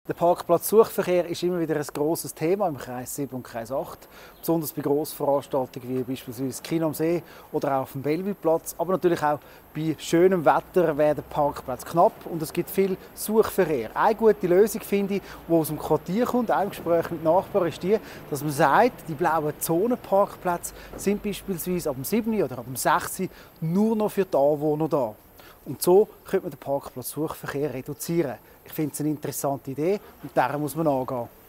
Der Parkplatzsuchverkehr ist immer wieder ein grosses Thema im Kreis 7 und Kreis 8, besonders bei Grossveranstaltungen wie beispielsweise Kino am See oder auch auf dem Bellevue-Platz. Aber natürlich auch bei schönem Wetter werden Parkplätze knapp und es gibt viel Suchverkehr. Eine gute Lösung, finde ich, die aus dem Quartier kommt, auch im Gespräch mit Nachbarn, ist die, dass man sagt, die blauen Zonenparkplätze sind beispielsweise ab dem 7. oder ab dem 6. nur noch für die Anwohner da. Und so könnte man den Parkplatzsuchverkehr reduzieren. Ich finde es eine interessante Idee und daran muss man angehen.